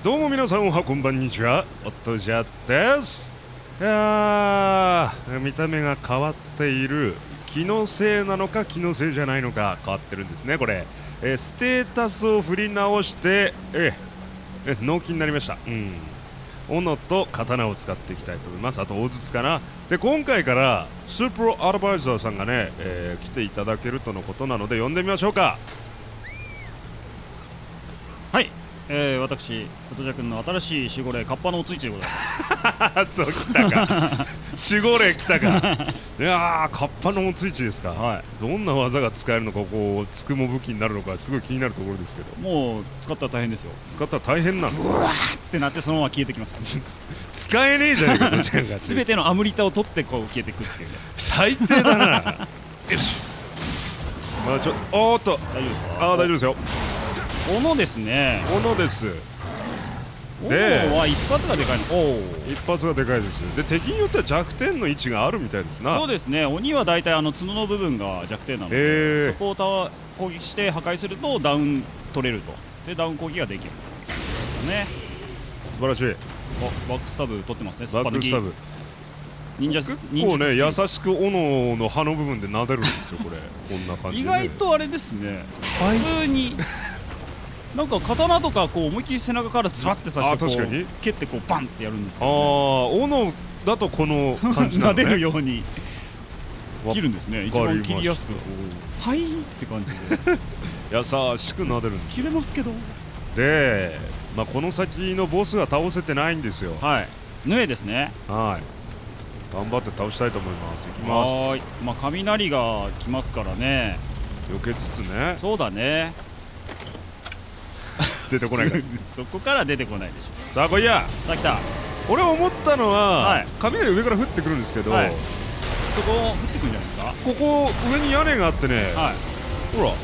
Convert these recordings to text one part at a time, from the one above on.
どうも皆さんおはこんばんにちは、おっとじゃです。いやー、見た目が変わっている。気のせいなのか気のせいじゃないのか変わってるんですねこれ。ステータスを振り直して納期になりました。斧と刀を使っていきたいと思います。あと大筒かな。で今回からスープロアドバイザーさんがね、来ていただけるとのことなので呼んでみましょうか。 はい、私、ことじゃくんの新しい守護霊、カッパのおついちでございます。 そうきたか守護霊来たかいやー、カッパのおついちですか。 はい、 どんな技が使えるのか、こうつくも武器になるのか、すごい気になるところですけど。 もう使ったら大変ですよ。 使ったら大変なの。 うわーってなってそのまま消えてきます使えねえじゃねえかどちらかすべてのアムリタを取ってこう消えていくっていうね。 最低だなよし、おーっと大丈夫ですか。 大丈夫ですよ。 斧ですね。 斧です。 斧は一発がでかいの。 一発がでかいです。で敵によっては弱点の位置があるみたいですな。 そうですね。鬼は大体角の部分が弱点なので、そこを攻撃して破壊するとダウン取れると。でダウン攻撃ができるね。 素晴らしい。 バックスタブ取ってますね。 バックスタブ結構ね、優しく斧の刃の部分で撫でるんですよこれこんな感じで、ね、 意外とあれですね、普通になんか刀とかこう思いっきり背中からズバッて刺してこう蹴ってこうバンってやるんですけど、ね、 斧だとこの感じなのね撫でるように切るんですね。一番切りやすくはいって感じで優しく撫でるんです。 切れますけど。 で、この先のボスが倒せてないんですよ。 はい、ヌエですね。 はい、頑張って倒したいと思います。いきます。 はい、雷が来ますからね、 避けつつね。 そうだね出てこないからそこから出てこないでしょ。 さあ来いや。 さあ来た。 俺思ったのは、 はい、 雷上から降ってくるんですけど、 はい、そこ降ってくるんじゃないですか。 ここ上に屋根があってね、 はい、 ほら、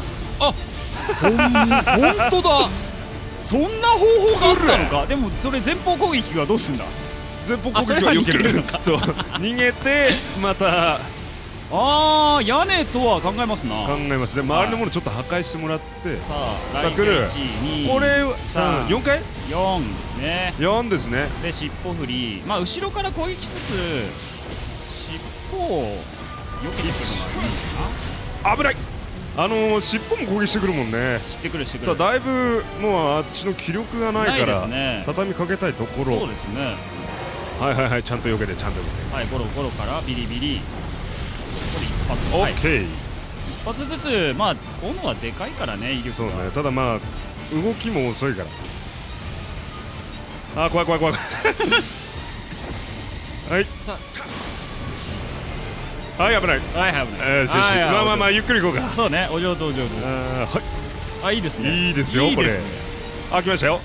本当だそんな方法があったのか。でもそれ前方攻撃がどうすんだ。 前方攻撃は避けるそう逃げてまた屋根とは考えますな。 考えます。で周りのものちょっと破壊してもらって、 さあ来る。これ 3、 4回 4ですね。 4ですね。 で尻尾振り、後ろから攻撃しつつ尻尾を避けてくるのがいいのかな。 危ない。尻尾も攻撃してくるもんね。 してくるしてくる。 さあだいぶもうあっちの気力がないから畳みかけたいところ。 そうですね。 はいちゃんと避けてちゃんと避けて。 はい、ゴロゴロからビリビリ。これ一発。 オッケー。 一発ずつ斧はでかいからね、威力が。 そうね。ただ動きも遅いから。怖いはいはい、危ない。 はい危ない。 ゆっくり行こうか。 そうね、お上手お上手。いいですね。 いいですよこれ。来ましたよ。 はい、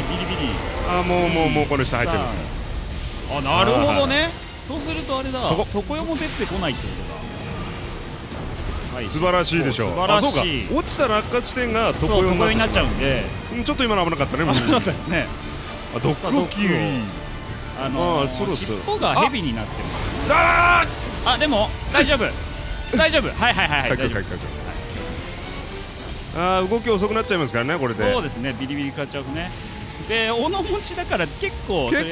ビリビリ。 もうこの下入ってます。 なるほどね。そうするとあれだ、常世も出てこないってことだ。 素晴らしいでしょう。そうか、落ちた落下地点が常世になっちゃうんで、ちょっと今の危なかったね。 危なかったですね。 毒キウイ。 そろそろ尻尾がヘビになってます。でも大丈夫大丈夫。はい大丈夫。動き遅くなっちゃいますからねこれで。 そうですね、ビリビリかっちゃうね。で斧持ちだから結構遅い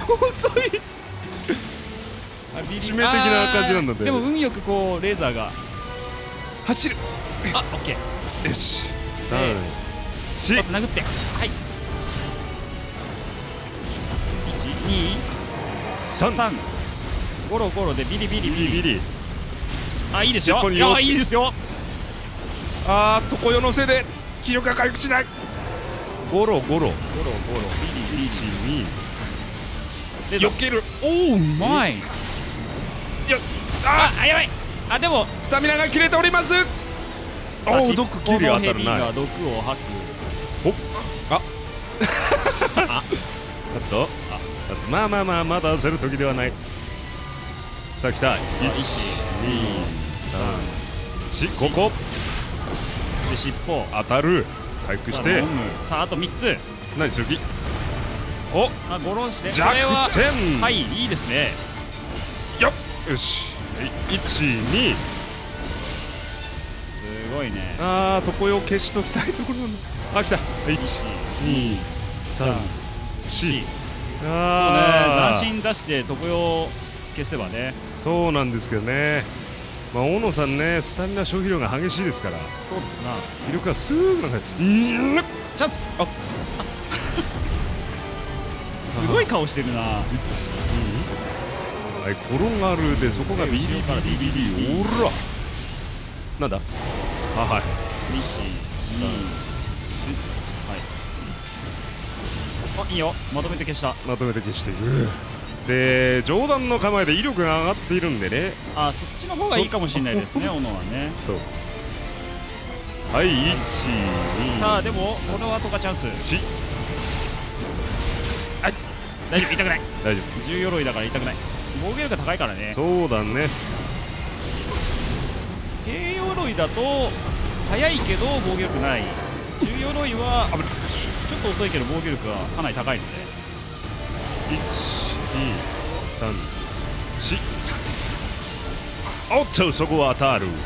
致命的な感じなので。 でも運よくこうレーザーが走る。 オッケー。 よし、 一発殴って、はい、1、2、3、ゴロゴロでビリビリビリ。いいですよ。いいですよ。 常世のせいで気力が回復しない。ゴロゴロビリビリに避ける。 オーマイ。やばい。でもスタミナが切れております。毒切り当たるな。 毒を吐く。 まだ焦る時ではない。さあ来た。1、2、3、4。ここで尻尾当たる。回復して。 さああと3つ。 何する気。 ゴロンして弱点。 はい、いいですね。 よし、1、2。 すごいね。 常世を消しときたいところなんだ。来た。1、2、3、4。 C。 ああ、斬新出して常用消せばね。 そうなんですけどね。まあ大野さんね、スタミナ消費量が激しいですから。 そうですな。 気力がすぐなくなっちゃう。 チャンス。すごい顔してるな。 はい、転がるでそこがビリビリビリ。おら。なんだ。あ、はい。 1、2、はい。あ、いいよ。まとめて消した。 まとめて消している。で、上段の構えで威力が上がっているんでね。 あ、そっちの方がいいかもしれないですね、斧はね。 そう。はい、1、2。 さあ、でもこの後がチャンス。はい、大丈夫、痛くない。 大丈夫。 重鎧だから痛くない。防御力が高いからね。 そうだね。 軽鎧だと速いけど防御力ない。重鎧はちょっと遅いけど防御力がかなり高いので。 1、2、3、4。おっと、そこは当たる。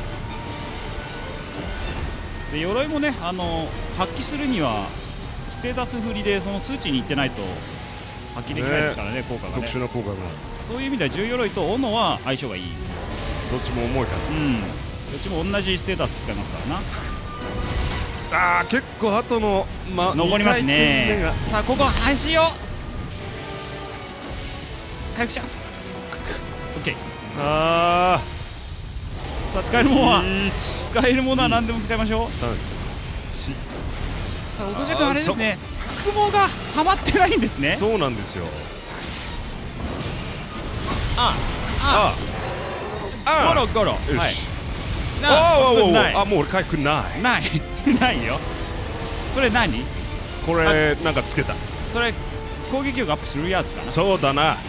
で、鎧もね、発揮するにはステータス振りでその数値にいってないと発揮できないですからね、効果がね。 特殊な効果が。 そういう意味では重鎧と斧は相性がいい。 どっちも重いから。 どっちも同じステータス使いますからな。あー、結構後の、 残りますね。さあ、ここ端を回復します。 OK。 あさあ、使えるものは何でも使いましょう。 3、 さあ、おとじゃくんあれですね、つくもがはまってないんですね。 そうなんですよ。 ゴロゴロ。 よし。 はい。 あ、もう俺回復ない。 ないよ。それ何？ これなんかつけた。 それ攻撃力アップするやつかな。 そうだな。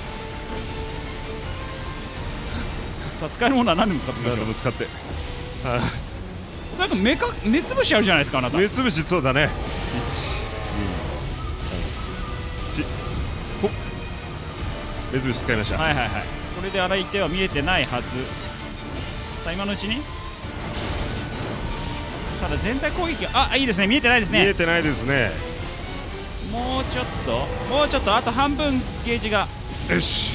さあ、使えるものは何でも使ってください。 何でも使って。 なんか目つぶしあるじゃないですか、あなた。 目つぶし、そうだね。1、2、3、4。ほっ。目つぶし使いました。 はい。これで相手は見えてないはず。さあ、今のうちに。ただ全体攻撃、いいですね。見えてないですね。 見えてないですね。 もうちょっと、あと半分ゲージが。 よし。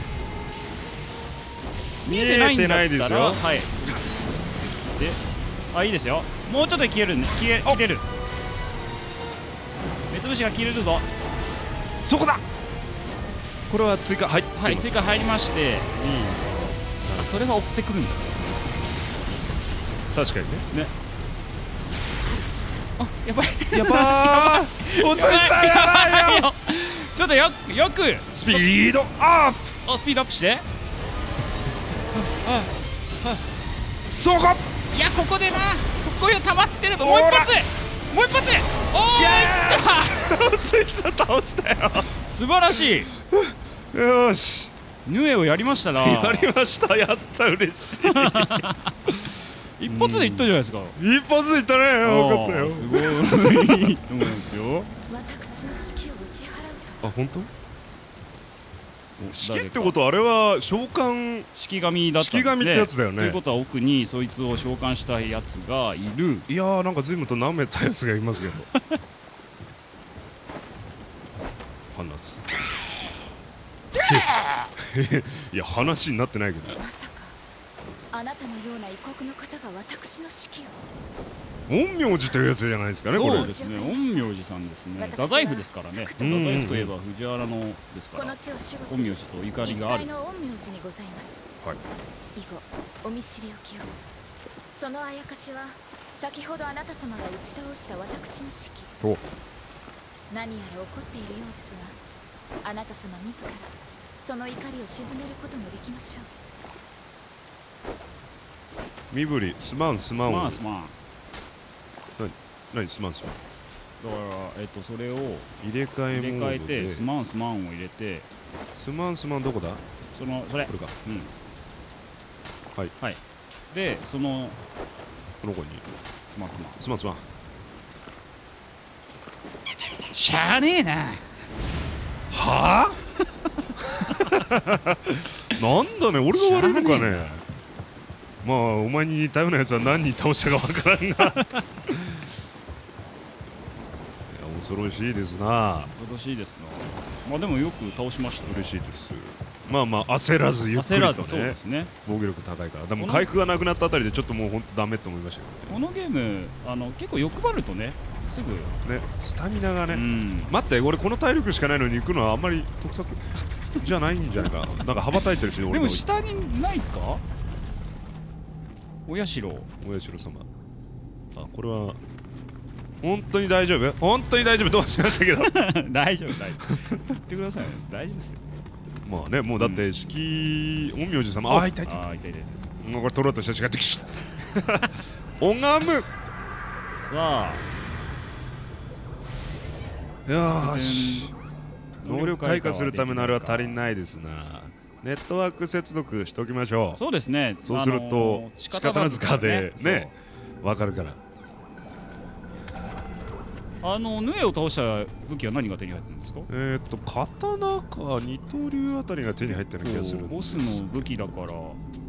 見えてないんだったら、 ですよ。 はい。で、いいですよ。もうちょっとで消えるね。切れる。目つぶしが切れるぞ。 そこだ。これは追加、はい、 追加入りまして、それが追ってくるんだ。 確かにね。 やばい。 やばー。落ちた。やばいよ。 ちょっとよくスピードアップ。 スピードアップして。 そこ。 いや、ここでな、こういう溜まってる。もう一発。おー、いった。 ついつ倒したよ。 素晴らしい。 よし。 ヌエをやりましたな。 やりました。やった、嬉しい。 一発でいったじゃないですか。 一発でいったね。よかったよ。 すごい。と思うんですよ。 あ、本当？式ってことはあれは召喚式神だったんですね。 式神ってやつだよね。 ということは奥にそいつを召喚したいやつがいる。 いやー、なんか随分と舐めたやつがいますけど。話す。いや、話になってないけど。 まさかあなたのような異国の方が私の指揮を。 陰陽師というやつじゃないですかね、これ。 そうですね、陰陽師さんですね。太宰府ですからね。太宰府といえば藤原のですから。陰陽師とゆかりがある。 一体の陰陽師にございます。 はい。 以後お見知りおきを。そのあやかしは先ほどあなた様が打ち倒した私の指揮。何やら怒っているようですが、あなた様自らその怒りを鎮めることもできましょう。 身振り、すまん。何すまん。だから、それを入れ替えて、すまんを入れて、 すまんどこだ？ それ。 これか。はい。 で、この子にすまん。しゃあねえな。 はあ？なんだね、俺が悪いのかね。まあ、お前に似たようなやつは何人倒したかわからんが。 恐ろしいですな。 恐ろしいですな。まあでもよく倒しました。 嬉しいです。まあまあ焦らずゆっくりとそうでねすね。 防御力高いから。でも回復がなくなったあたりでちょっともう本当ダメって思いましたけどね。 このゲーム結構欲張るとねすぐねスタミナがね、 うん、 待って俺この体力しかないのに行くのはあんまり得策じゃないんじゃないか。なんか羽ばたいてるし、俺でも下にないか。お社様。あ、これは本当に大丈夫？本当に大丈夫とは違ったけど大丈夫言ってください。大丈夫ですよ。 まあね、もうだって式陰陽師様、あ、痛い痛い。もうこれ取ろうとしたら違ってきし拝む。さあ、 よし、能力開花するためのあれは足りないですな。ネットワーク接続しておきましょう。 そうですね。 そうすると仕方なずかでね、わかるから。 ヌエを倒した武器は何が手に入ってるんですか？ 刀か二刀流あたりが手に入ったような気がする。 ボスの武器だから。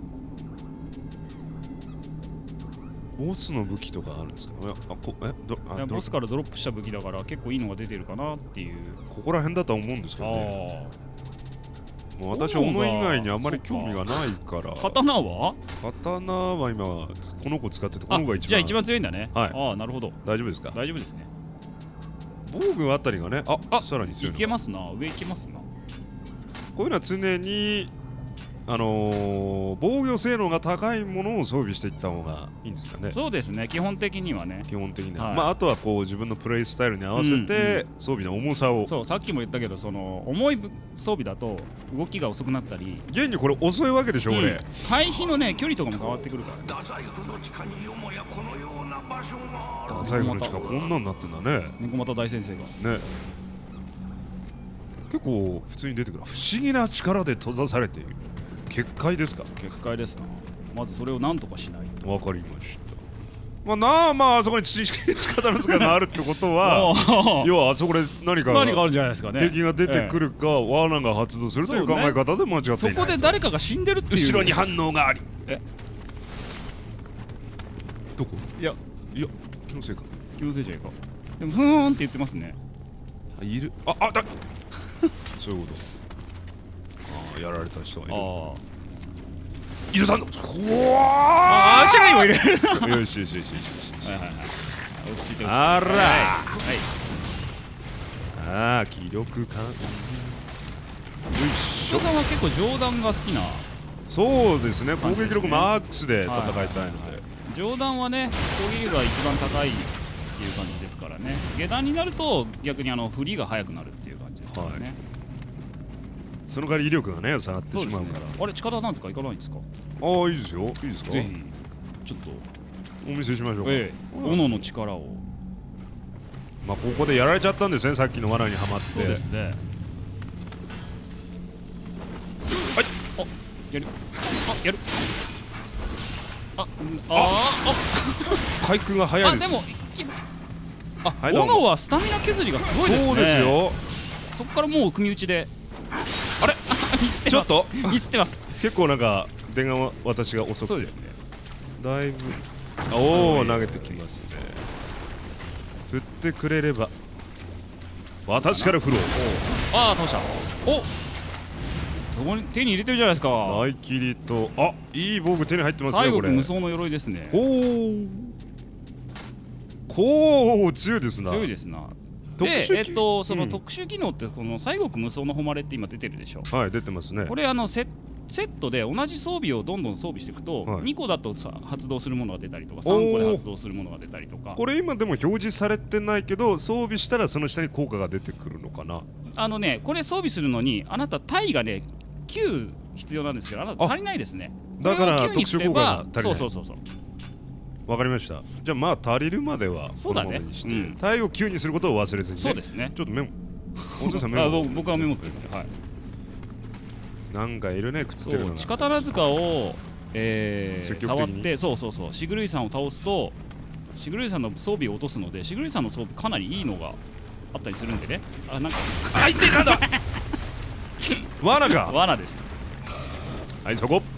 ボスの武器とかあるんですか？ ボスからドロップした武器だから結構いいのが出てるかなっていう。 ここら辺だとは思うんですけどね。もう私は斧以外にあまり興味がないから。刀は今この子使ってて、この子がじゃあ一番強いんだね。 はい。 ああ、なるほど。 大丈夫ですか？ 大丈夫ですね。 防具あたりがね、さらに強い。 いけますな、上いけますな。 こういうのは常に防御性能が高いものを装備していった方がいいんですかね。 そうですね、基本的にはね。 まああとはこう自分のプレイスタイルに合わせて装備の重さを。 そう、さっきも言ったけど、その重い装備だと動きが遅くなったり。 現にこれ遅いわけでしょ、これ。 回避のね距離とかも変わってくるから。 太宰府の地下によもやこのような場所がある。太宰府の地下こんなんなってんだね。 猫又大先生が。 ね。結構普通に出てくる。不思議な力で閉ざされている。結界ですか？ 結界ですな。まずそれを何とかしないと。 わかりました。まああそこに力の塚があるってことは要はあそこで何かあるじゃないですかね。敵が出てくるか、罠が発動するという考え方で間違っていない。 そこで誰かが死んでるっていう。 後ろに反応があり。どこ？いや気のせいか。 気のせいじゃいか。でもふーんって言ってますね。 いる。そういうこと。やられた人がいる。伊藤さんの後ろにもいる。よし。落ち着いてます。あら。気力感。よいしょ。 伊藤さんは結構上段が好きな。 そうですね。攻撃力マックスで戦いたいので。 上段はね、攻撃力が一番高いっていう感じですからね。下段になると逆に振りが速くなるっていう感じですからね。 その代わり威力がね下がってしまうから。 あれ力なんですか？いかないんですか？ いいですよ。いいですか？ ぜひちょっとお見せしましょうか。 斧の力を。 まあここでやられちゃったんですね、さっきの罠にはまって。 そうですね。はい。やる。 回復が早いです。 でも斧はスタミナ削りがすごいですね。 そうですよ。 そこからもう組み打ちで。あれちょっとミスってます。 結構なんか電話私が遅くて。そうですね。だいぶ投げてきますね。振ってくれれば私から振ろう。 倒した。そこに手に入れてるじゃないですか。 合切りといい防具手に入ってますよ。これ無双の鎧ですね。 強いですな。 強いですな。で、その特殊機能ってこの西国無双の誉れって今出てるでしょ。 はい、出てますね。 これセットで同じ装備をどんどん装備していくと、2個だと発動するものが出たりとか3個で発動するものが出たりとか。これ今でも表示されてないけど装備したらその下に効果が出てくるのかな。 これ装備するのにあなた体がね9必要なんですけど、あなた足りないですね。 だから特殊効果が足りない。 そうわかりました。じゃあまあ足りるまではこのままにして体を9にすることを忘れずにね。 そうですね。 ちょっとメモ。本当さんメモ。 僕はメモってるんで。はい。 なんかいるね、食ってるのが。 地下棚塚を触ってそうシグルイさんを倒すとシグルイさんの装備を落とすので、シグルイさんの装備かなりいいのがあったりするんでね。なんか入ってたんだ。罠か。 罠です。 はい、そこ。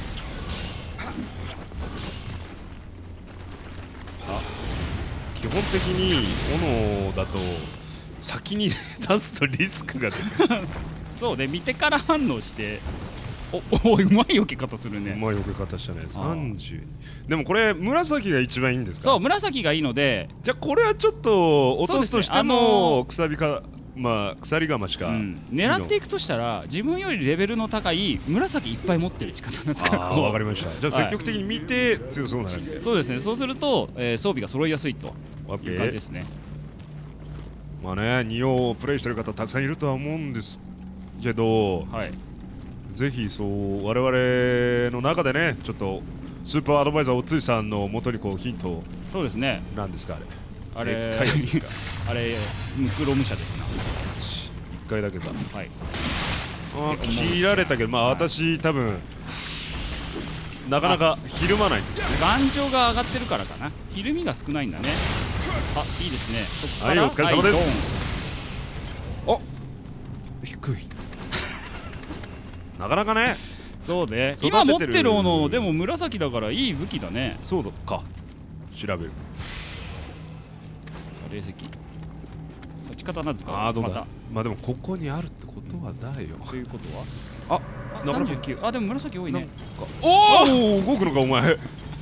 基本的に斧だと先に出すとリスクが出るそうね、見てから反応して、おうまい避け方するね。 うまい避け方したね。30。でもこれ紫が一番いいんですか？ そう、紫がいいので、 じゃあこれはちょっと落とすとしても鎖か、まあ鎖鎌しか、 狙っていくとしたら自分よりレベルの高い紫いっぱい持ってる力なんですから。 わかりました。じゃあ積極的に見て強そうな感じで。 そうですね。そうすると、装備が揃いやすいという感じですね。 まあね、2をプレイしてる方たくさんいるとは思うんですけど、 はい、 ぜひそう我々の中でね、ちょっとスーパーアドバイザーおついさんの元にこうヒント。 そうですね。 なんですかあれあれムクロムシャですな。 1回だけだ。 はい。 切られたけど、まあ私多分なかなかひるまないんですよね。 頑丈が上がってるからかな。ひるみが少ないんだね。あ、いいですね。 はい、お疲れ様です。あ、低いなかなかね。 そうね、今持ってる斧でも紫だからいい武器だね。 そうだか、調べる。 霊石そっち刀ですか？ ああ、どうだ。まあでもここにあるってことはだよ。 ということは39。あ、でも紫多いね。 おお、動くのかお前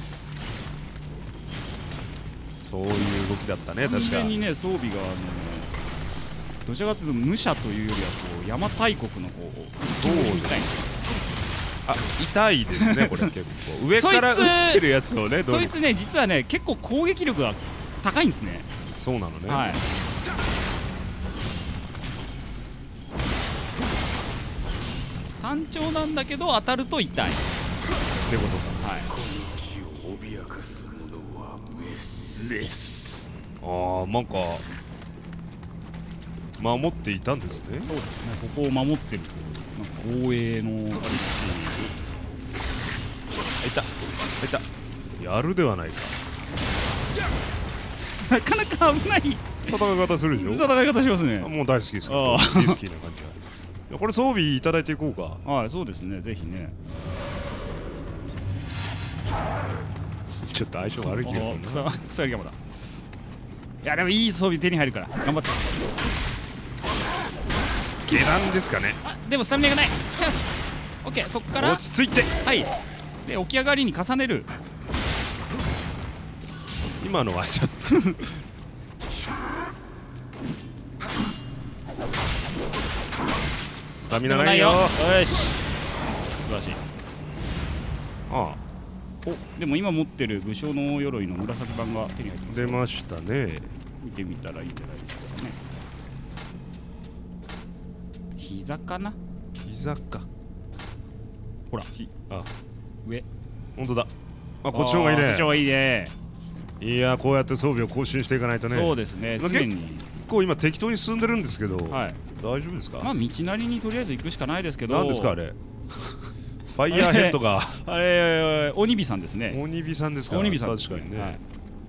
そういう動きだったね、確か。 完全にね、装備がどちらかというと武者というよりはこう邪馬台国のこうどうみたいな。あ、痛いですねこれ。結構上から撃ってるやつをね。 そいつね、実はね、結構攻撃力が高いんですね。 そうなのね。 はい。単調なんだけど当たると痛いってことか。はい。 ああ、なんか守っていたんですね。 そうですね。ここを守ってるなんか防衛のあれだし。 いたいた。やるではないか。 なかなか危ない戦い方するでしょ。 戦い方しますね。 もう大好きですから。大好きな感じが。これ装備いただいていこうか。 はい、そうですね。ぜひね。 ちょっと相性悪い気がするな。 鎖鎌だ。いやでもいい装備手に入るから頑張って。 下段ですかね。 あ、でもスタミナがない。チャンス。オッケー、そこから落ち着いて。 はい。で起き上がりに重ねる。 今のはちょっとスタミナないよ。 よし、素晴らしい。 ああ、 お、でも今持ってる武将の鎧の紫版が手に入ってます。 出ましたね。 見てみたらいいんじゃないでしょうかね。膝かな。 膝か。 ほら、 あ、 上。 本当だ。あ、こっちの方がいいね。 そっちの方がいいね。 いや、こうやって装備を更新していかないとね。 そうですね。常に結構今適当に進んでるんですけど、 はい、 大丈夫ですか？ まあ道なりにとりあえず行くしかないですけど。 何ですかあれ？ファイヤーヘッドがあれ鬼火さんですね。 鬼火さんですか？ 鬼火さん、 確かにね。はい、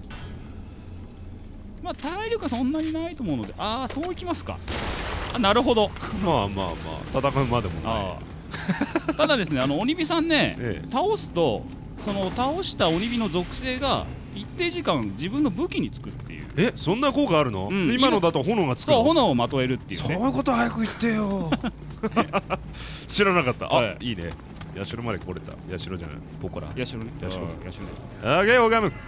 まあ体力はそんなにないと思うので、ああそういきますか。あ、なるほど。 まあまあまあ戦うまでもない。 ただですね、鬼火さんね、倒すとその倒した鬼火の属性が一定時間自分の武器につくっていう。 え、そんな効果あるの？今のだと炎がつくの？ そう、炎をまとえるっていうね。 そういうこと早く言ってよ知らなかった。あ、いいね。社まで来れた。社じゃない、ここから社ね。 社ね。 あげー、拝む。さ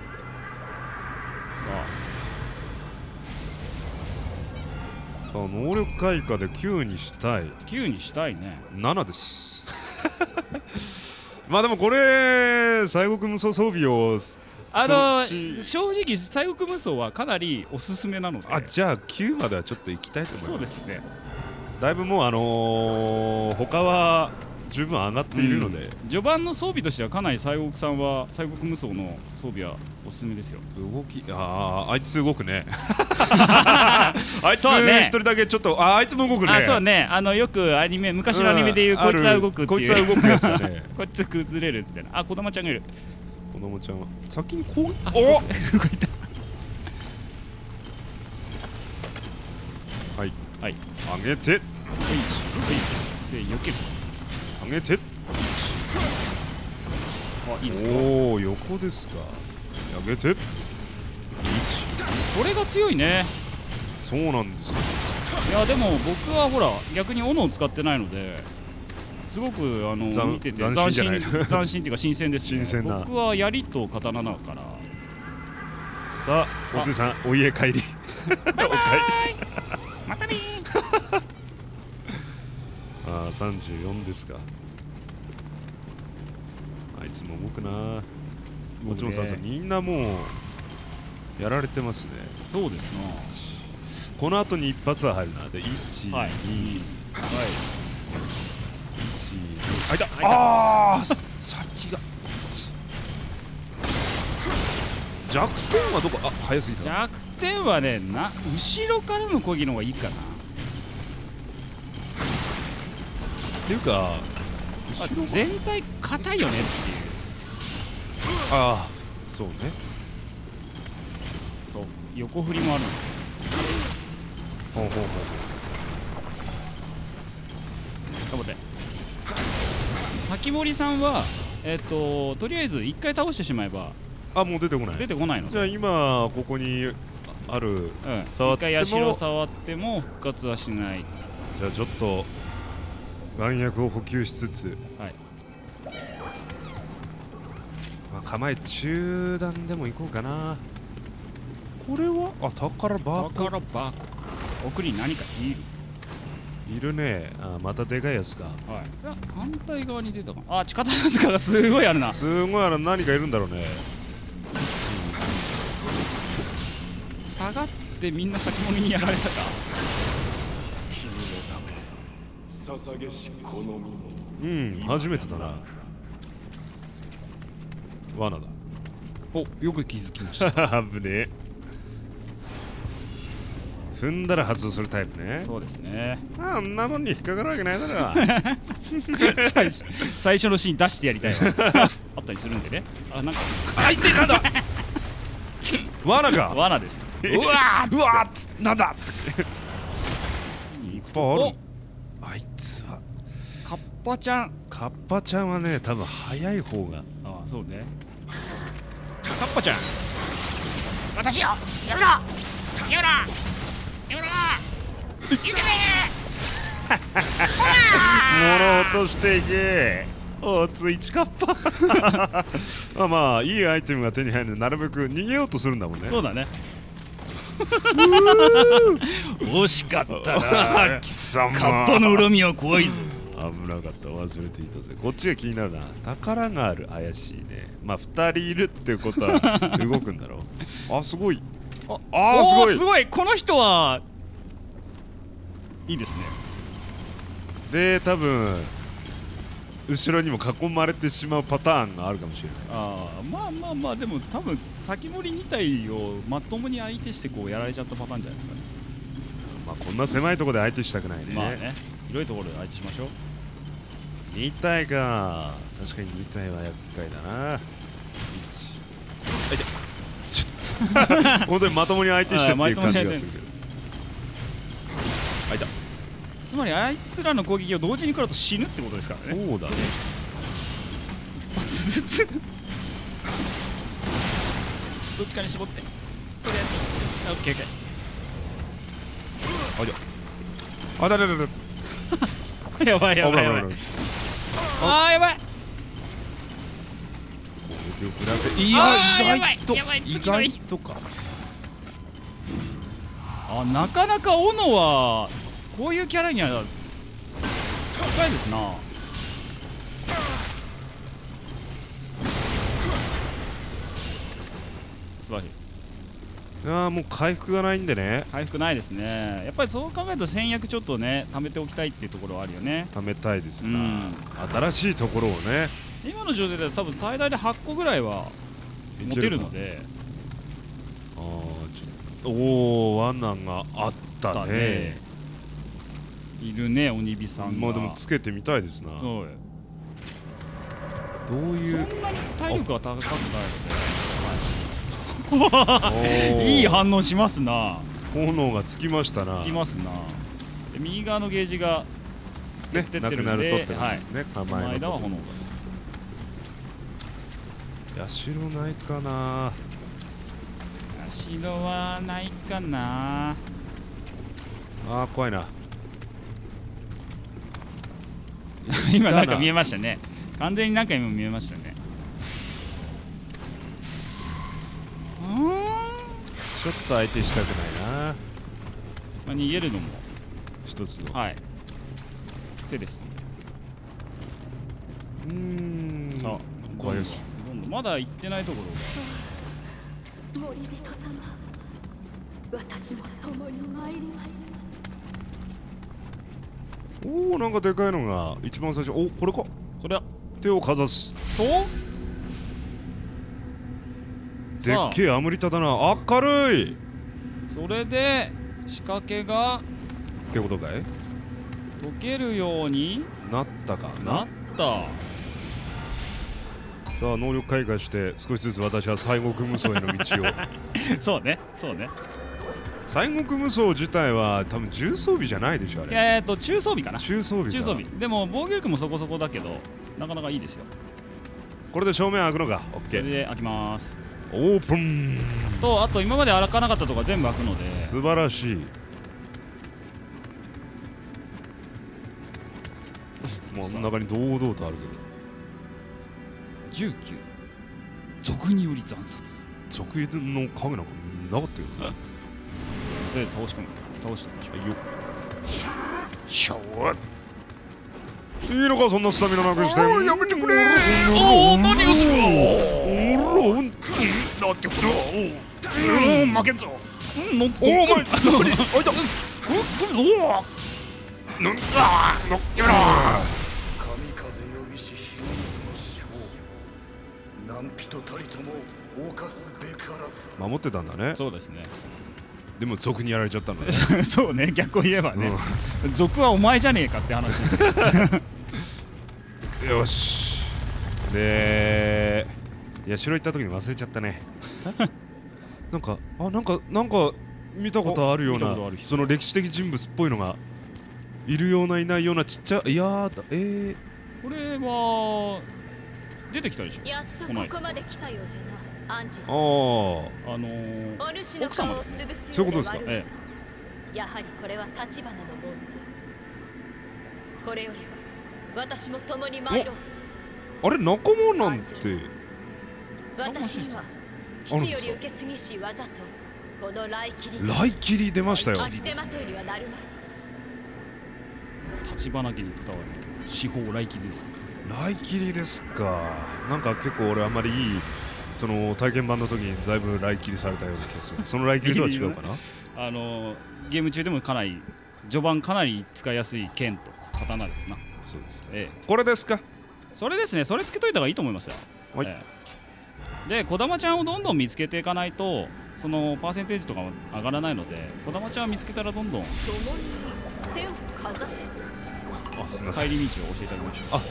あ能力開花で9にしたい。 9にしたいね。 7ですまあでもこれ西国無双装備を正直西国無双はかなりおすすめなので。 あ、じゃあ9まではちょっと行きたいと思います。 そうですね。 だいぶもう他は十分上がっているので、 序盤の装備としてはかなり西国さんは西国無双の装備はおすすめですよ。 動き、あいつ動くねあいつ一人だけちょっと、あいつも動くね。 あ、そうね。よくアニメ、昔のアニメでいうこいつは動くっていう、 こいつは動くやつだねこいつ崩れるみたいな。あ、子供ちゃんがいる。 子供ちゃんは先にこう、 お動いたはいはい、 上げて、 で避ける、 上げて、 あ、いいですか。 おお、横ですか。上げて、1、 それが強いね。 そうなんですよ。 いやでも僕はほら逆に斧を使ってないのですごく見てて斬新じゃない斬新っていうか新鮮ですね。 新鮮な。 僕は槍と刀だから。 さあおつゆさんお家帰りバイバイまたねああ34ですか。あいつも動くな。もちろんさみんなもうやられてますね。 そうですな。 この後に一発は入るな。で1、 はい、 2、 はい 1、2、あいた。ああ先が弱点はどこ。あ早すぎた。 弱点はね後ろからの攻撃の方がいいかな。 っていうか後ろ全体硬いよねっていう。 ああそうね。 そう横振りもあるの。 ほうほうほう。 頑張って。滝森さんはとりあえず1回倒してしまえばあもう出てこない。 出てこないの。 じゃあ今ここにある、 1回社を触っても復活はしない。 じゃあちょっと眼薬を補給しつつ、 はい、 まあ、構え中段でも行こうかな。これは宝箱。 宝箱奥に何かいるね。あまたでかいやつか。 はい、反対側に出たかな。力塚がすごいあるな。 すごい何かいるんだろうね。 下がってみんな先物にやられたか。 うん初めてだな。罠だ。 およく気づきました危ねえ。踏んだら発動するタイプね。 そうですね。 あんなもんに引っかかるわけないだろ最初のシーン出してやりたいわあったりするんでね。あなんかあいてなんだ罠か。 罠です。 うわーうわーなんだいっぱいある。あいつはカッパちゃん。 カッパちゃんはね多分早い方が。 ああそうね。カッパちゃん私よやめろやめろやめろいけね物落としていけ。おついちカッパまあいいアイテムが手に入るのでなるべく逃げようとするんだもんね。 そうだね惜しかったな貴様。 カッパの恨みは怖いぞ。 危なかった忘れていたぜ。こっちが気になるな。宝がある。怪しいね。まあ2人いるってことは動くんだろうあすごい。あすごいすごい。この人はいいですね。 で多分後ろにも囲まれてしまうパターンがあるかもしれない。 まあでも多分先盛り2体をまともに相手してこうやられちゃったパターンじゃないですかね。 まあこんな狭いところで相手したくないね。 まあね広いところで相手しましょう。 2体か。確かに2体は厄介だな。ちょっと本当にまともに相手したっていう感じがするけどあいた。 つまりあいつらの攻撃を同時に食らうと死ぬってことですからね。 そうだね。 つつつどっちかに絞ってとりあえずオッケーオッケー。 あじゃあだやばいやばいやばい。あーやばい。 攻撃を振らせ。いや意外とか。 なかなか斧はこういうキャラには高いですな。素晴らしい。 もう回復がないんでね。 回復ないですね。やっぱりそう考えると戦略ちょっとね貯めておきたいっていうところはあるよね。 貯めたいですな。新しいところをね。 今の状態では多分最大で8個ぐらいは持てるので。 おお罠があったね。 いるね鬼火さんが。 まあでもつけてみたいですな。 そうどういうそんなに体力は高くないのでいい反応しますな。 炎がつきましたな。 つきますな。で右側のゲージがねなくなるとって感じですね。 この間は炎が。 社ないかな。 城はないかな。 あー怖いな。 今なんか見えましたね。完全になんか今見えましたね。 ちょっと相手したくないな。 まあ、逃げるのも一つの。 はい手ですので。さあ怖いよし。 どんどんまだ行ってないところが。 森人様、私も共に参ります。 おお、なんかでかいのが一番最初。お、これか。 それは手をかざすとでっけえアムリタだな。明るいそれで仕掛けがってことかい。 解けるようになったかなな。 ったさあ能力開花して少しずつ私は西国無双への道をそうねそうね。 西国無双自体は多分重装備じゃないでしょあれ。 中装備かな。 中装備か。 中装備でも防御力もそこそこだけどなかなかいいですよ。 これで正面開くのか。オッそケー。 れで開きますオープンと、あと今まで開かなかったとこ全部開くので。 素晴らしいもう真ん中に堂々とある 19賊により惨殺けど直営の影なんかなかったよね。 で倒してみましょう。 よっしゃおいいいのかそんなスタミナなくして。やめてくれ。 おお何をするおろんだってこれは負けんぞ。おお前あいたおおのっあのっけろ。 神風よびし日の将何人たりとも犯すべからず。 守ってたんだね。 そうですね。 でも賊にやられちゃったんだね。 そうね、逆を言えばね、賊はお前じゃねえかって話よし。でいや城行った時に忘れちゃったね。なんか見たことあるような見たことある人その歴史的人物っぽいのがいるようないないようなちっちゃいやーだこれは出てきたでしょ。 やっとここまで来たようじゃな、アンジュ。 あお主の顔を潰すそういうことですか。 えやはりこれは立花のもんだ。これよりは私も共に参ろう。 あれ仲間なんて私には父より受け継ぎし技とこの雷切り雷切り出ましたよ。 足手まといにはなるまい。 立花家に伝わる司法来切りです。 雷切りですか。なんか結構俺あんまりいいその体験版の時にだいぶ雷切りされたような気がする。その雷切りとは違うかな。 ゲーム中でもかなり序盤かなり使いやすい剣と刀ですな。 そうですか。 これですか。 それですね。それつけといた方がいいと思いますよ。 はい。 で小玉ちゃんをどんどん見つけていかないとそのパーセンテージとかも上がらないので、小玉ちゃんを見つけたらどんどん共に手をかざせと。 あ、すみません。 帰り道を教えてあげましょう。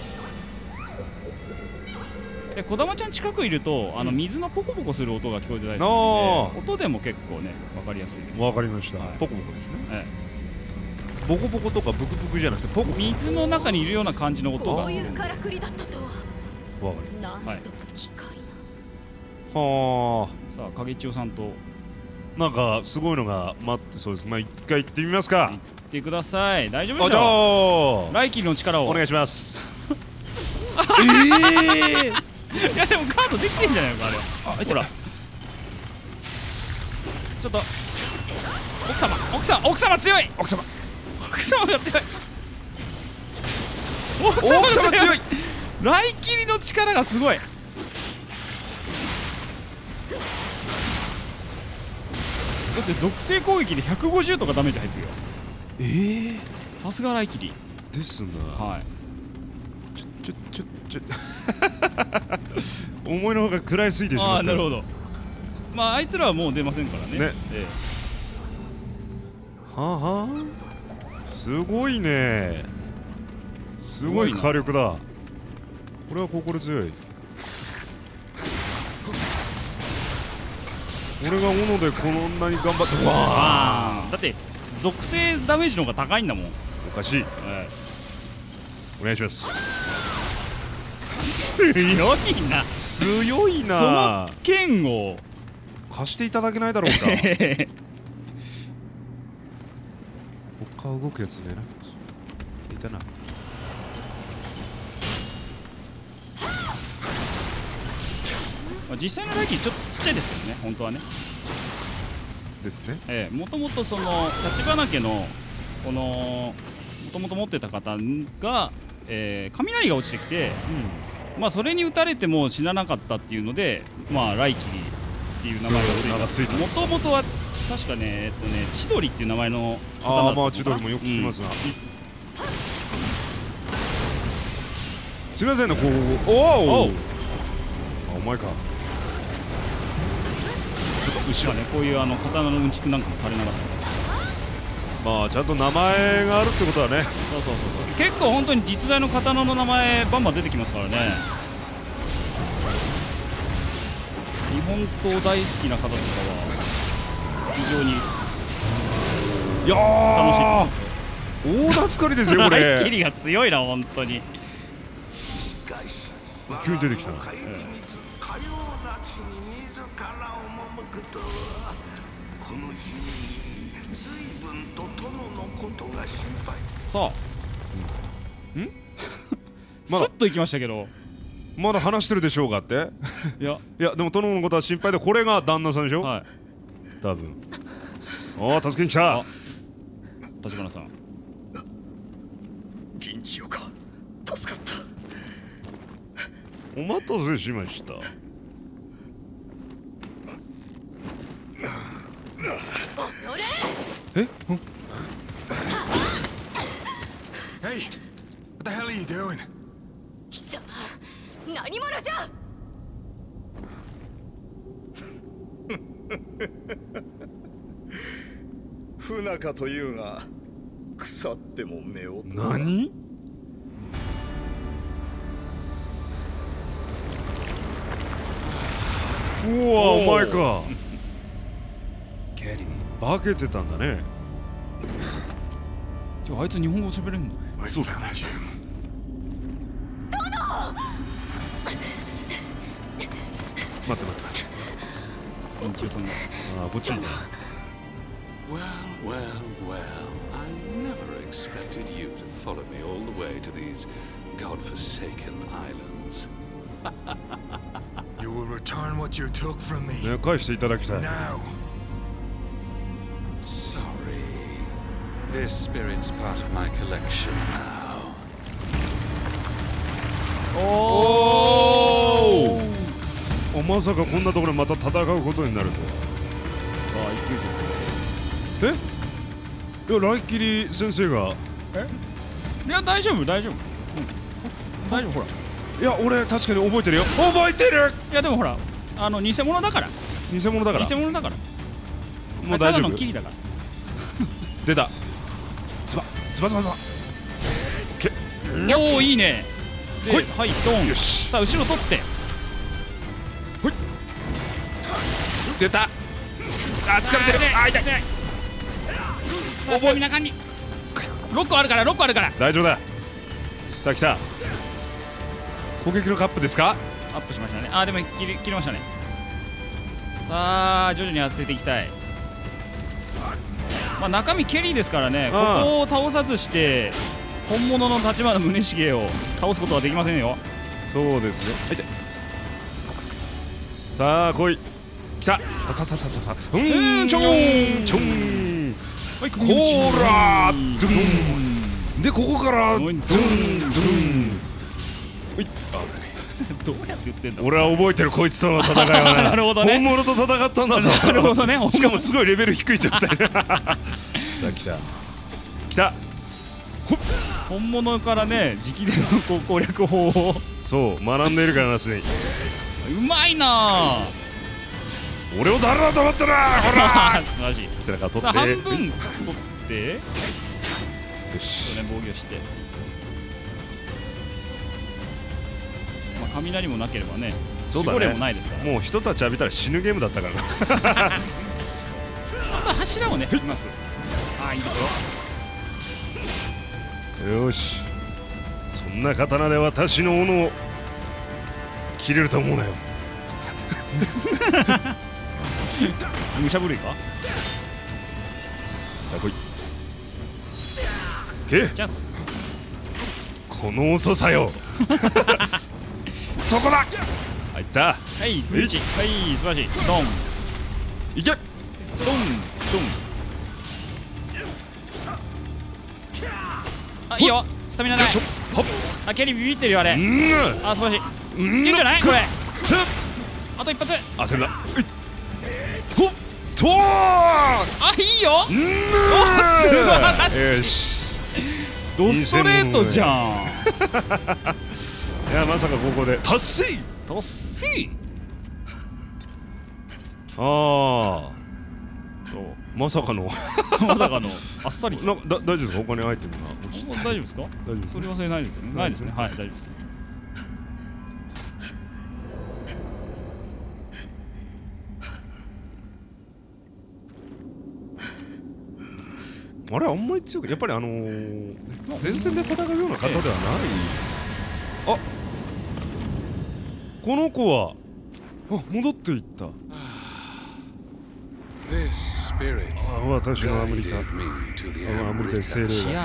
で小玉ちゃん近くいると水のポコポコする音が聞こえてたりするので、音でも結構ね分かりやすいです。 わかりました。ポコポコですね。ボコボコとかブクブクじゃなくてポコ。 水の中にいるような感じの音が。 こういうからくりだったとは。 わかりまなんと機械な。 はあ。 さあ影千代さんとなんかすごいのが待ってそうです。まあ一回行ってみますか。 行ってください。大丈夫でしじゃょう。 あ来期の力をお願いします。 いやでもカードできてんじゃないのかあれは。ほらちょっと奥様強い。奥様が強い。奥様が強い。来切りの力がすごい。だって属性攻撃で150とかダメージ入ってるよ。さすが来切りですな。 はい。 思いのほうが食らいすぎてしまった。 あ、なるほど。まああいつらはもう出ませんからね。 はあはあ、すごいね。すごい火力だ。これは心強い。俺が斧でこんなに頑張って、わあ、 だって属性ダメージの方が高いんだもん。 おかしい。お願いします。 強いな。 強いな。 その剣を貸していただけないだろうか。他動くやつねな。いたな。 実際のライキーちょっとちっちゃいですけどね、本当はね。 ですね。 もともとその橘家のこのもともと持ってた方が、雷が落ちてきて、まあそれに打たれても死ななかったっていうので、まあライキリっていう名前がついて、もともとは確かね千鳥っていう名前の方だった。 まあ千鳥もよく聞きますが。すみませんね、こう。お前か。 ちょっと後ろね、こういう刀のうんちくなんかも垂れなかった。 まあちゃんと名前があるってことはね。 そう結構本当に実在の刀の名前バンバン出てきますからね。日本刀大好きな方とかは非常に楽しい。 大助かりですよこれ。 ライキリが強いな本当に。 急に出てきたな。 さあ、スッといきましたけど、 まだ話してるでしょうかって。いやでも殿のことは心配で、これが旦那さんでしょ。はい、多分。助けに来た。 橘さん、 銀千代か、助かった。 お待たせしました。 Hey, what the hell are you doing? 貴様、何者じゃ。 不仲というが、腐っても夫婦。 何？うわ、お前か。化けてたんだね。 あいつ日本語喋れんの？ そうだね。待って。 銀千代さんが。 こっちに。 Well, I never expected you to follow me all the way to these godforsaken islands. You will return what you took from me. ね、返していただきたい。 Now. Sorry. This spirit's part of my collection now. まさかこんなところでまた戦うことになるとは。いや、ライキリ先生が。 いや、大丈夫、大丈夫、ほら。 いや、俺確かに覚えてるよ。覚えてる。 いやでもほら、偽物だから。 偽物だから。もう大丈夫。 ただのキリだから。 出た。つば。 おお、いいね。で、はい、ドン。さあ後ろ取って。 出た。疲れてる。痛い。 さあスタミナ管理。6個あるから。 大丈夫だ。さあ来た。攻撃のカップですか？ アップしましたね。でも切りましたね。さあ徐々に当てていきたい。まあ中身ケリーですからね。ここを倒さずして本物の橘宗茂を倒すことはできませんよ。 そうですね。さあ来い。来た。さちょん。コーラードゥンで、ここからドゥンどうやって言ってんだ。 俺は覚えてる、こいつとの戦いはな。 なるほどね。 本物と戦ったんだぞ。 なるほどね。 しかもすごいレベル低い状態。さあ来た。 本物からね、直伝の攻略法をそう学んでいるからな、すでに。 うまいな。 俺を誰だと思ったな。ほら素晴らしい。 背中取って、 さあ半分取ってよし、防御して、まあ雷もなければね、 そうだね、 守護霊もないですから。 もう一立ち浴びたら死ぬゲームだったからな。 あと柱をね、います。いいですよ。 よし、そんな刀で私の斧を切れると思うなよ。 武者震いか。 さあ来い。けチャンス。 この遅さよ。そこだ。入った。 はいブリッジ。はい素晴らしい。ドンいけ。 ドンドン。あいいよ。スタミナない。 ほっ。 あキャリービビってるよあれ。あ素晴らしい。いけるんじゃないこれ。あと一発。 焦るな。ほっとー。 あいいよ。素晴らしい。 よし。 ドストレートじゃん。 いやまさかここで達成。 達成。 ああ。まさかのまさかのあっさり。 大丈夫ですか？他にアイテムが落ちて。 大丈夫ですか？ 大丈夫です。 それ忘れないですね。ないですね。はい大丈夫です。 あれあんまり強くやっぱり前線で戦うような方ではない。あ、この子は戻っていった。私のアムリタ精霊だ。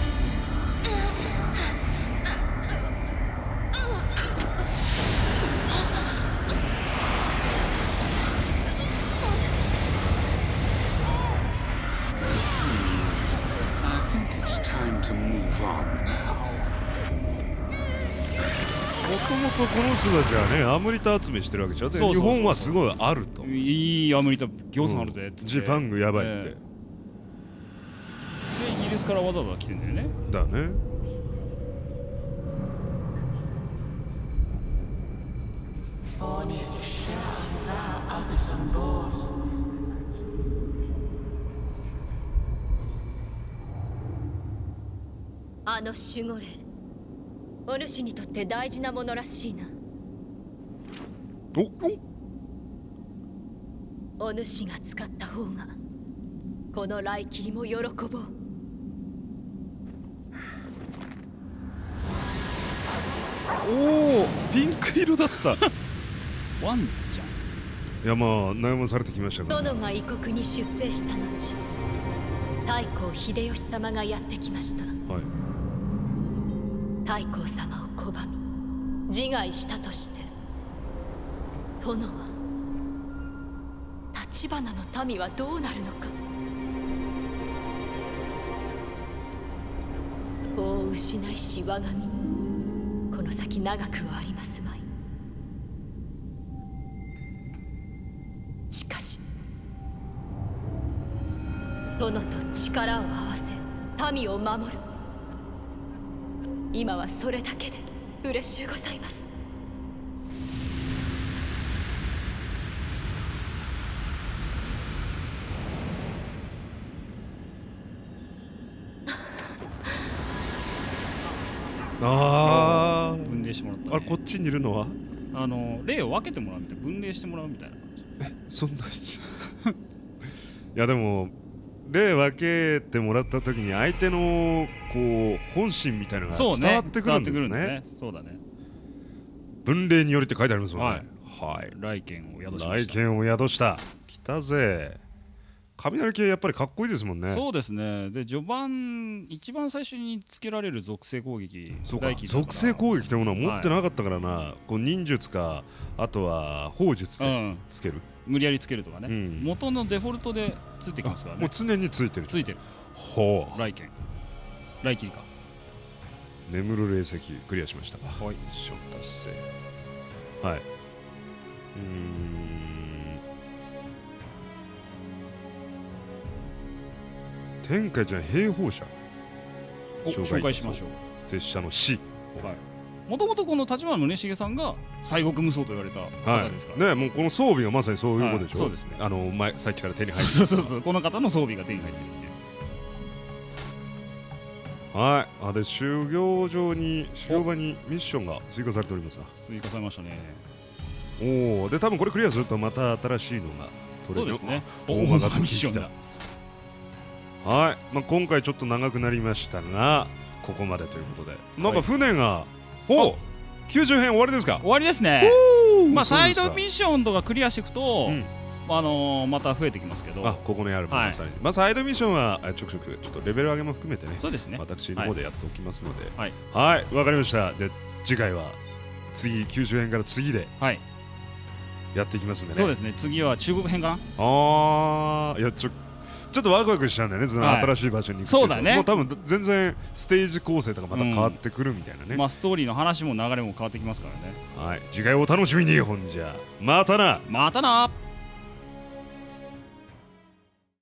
もともとこの人たちはねアムリタ集めしてるわけじゃん。日本はすごいあると。 いいアムリタぎょうさんあるぜっつって。 ジパングやばいって。 でイギリスからわざわざ来てんだよね。 だね。 あの守護霊、お主にとって大事なものらしいな。お主が使った方がこの来切りも喜ぼう。 おお、ピンク色だった。 ワンちゃん。いやまあ悩まされてきましたから。 殿が異国に出兵した後、太閤秀吉様がやってきました。 はい。 太閤様を拒み自害したとして、殿は橘の民はどうなるのか。子を失いし我が身、この先長くはありますまい。しかし殿と力を合わせ民を守る。今はそれだけで嬉しゅうございます。 ああ、 分霊してもらった、ね。 あれこっちにいるのは霊を分けてもらうみたいな、分霊してもらうみたいな感じ。 そんな。いやでも霊分けてもらった時に相手のこう本心みたいなのが伝わってくるんですね。 そうだね。 分霊によりって書いてありますもんね。はい。 雷剣を宿しました。 雷剣を宿した。来たぜ。雷系やっぱりかっこいいですもんね。 そうですね。で序盤一番最初につけられる属性攻撃。 そうか。属性攻撃というものは持ってなかったからな。こう忍術かあとは砲術でつける。 無理やりつけるとかね。元のデフォルトでついてきますからね。 もう常についてる。 ついてる。 ほう。 雷剣。雷切りか。 眠る霊石クリアしました。 はい。 ミッション達成。はい。天下じゃ兵法者紹介しましょう。 拙者の死。 もともとこの橘宗茂さんが西国無双と言われた方ですからね。もうこの装備はまさにそういうことでしょ。 そうですね。 さっきから手に入ってる。 そうこの方の装備が手に入ってるんで。 はい。で修行場に修行場にミッションが追加されております。 追加されましたね。 おお。で多分これクリアするとまた新しいのが取れる。 そうですね。 大間がミッションだ。はい。まあ今回ちょっと長くなりましたがここまでということで、なんか船が90編終わりですか？ 終わりですね。まあサイドミッションとかクリアしていくと、 また増えてきますけど、 あ、ここにあるものさらに、まあサイドミッションはちょくちょくちょっとレベル上げも含めてね、 そうですね、 私の方でやっておきますので、 はい、 はい、わかりました。で、次回は次90円から次でやっていきますんでね。 そうですね、次は中国編かな。 ああ、いやちょっとワクワクしちゃうんだよね、その新しい場所に行くと。 そうだね。 もう多分全然ステージ構成とかまた変わってくるみたいなね。 まあストーリーの話も流れも変わってきますからね。 はい、次回お楽しみに。ほんじゃまたな。 またな。